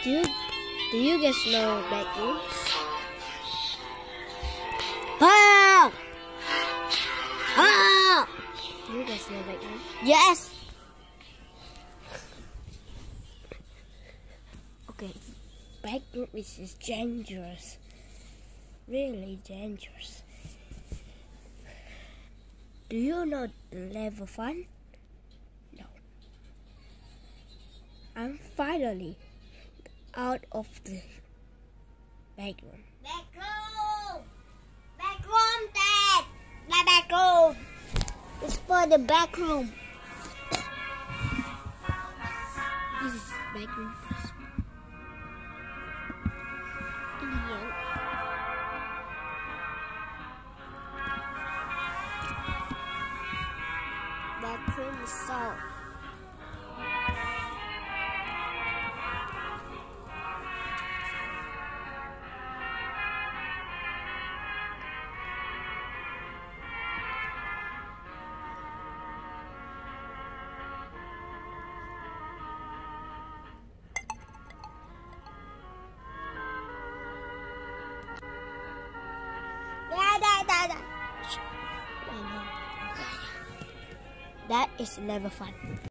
Do you, do you guys know backrooms? Ah! Ah! Do you guys know backrooms? Yes! Okay, backroom is dangerous. Really dangerous. Do you know level 1? No. I'm finally out of the backroom. Backroom! Backroom, Dad! My backroom! It's for the backroom. This is backroom. Backroom is solved. That is never fun.